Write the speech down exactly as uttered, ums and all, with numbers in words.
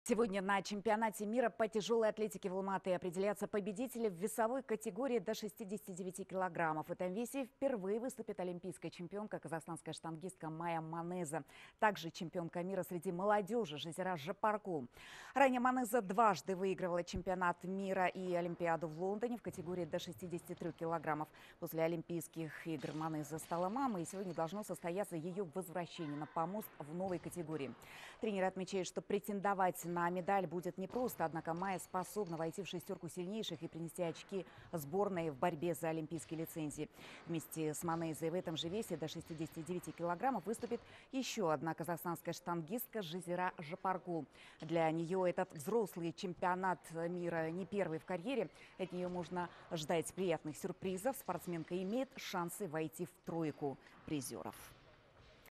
Сегодня на чемпионате мира по тяжелой атлетике в Алматы определятся победители в весовой категории до шестидесяти девяти килограммов. В этом весе впервые выступит олимпийская чемпионка, казахстанская штангистка Майя Манеза. Также чемпионка мира среди молодежи Жазира Жапаркул. Ранее Манеза дважды выигрывала чемпионат мира и Олимпиаду в Лондоне в категории до шестидесяти трёх килограммов. После Олимпийских игр Манеза стала мамой, и сегодня должно состояться ее возвращение на помост в новой категории. Тренеры отмечают, что претендовать на медаль будет непросто, однако Майя способна войти в шестерку сильнейших и принести очки сборной в борьбе за олимпийские лицензии. Вместе с Манезой в этом же весе до шестидесяти девяти килограммов выступит еще одна казахстанская штангистка Жазира Жапаркул. Для нее этот взрослый чемпионат мира не первый в карьере. От нее можно ждать приятных сюрпризов. Спортсменка имеет шансы войти в тройку призеров.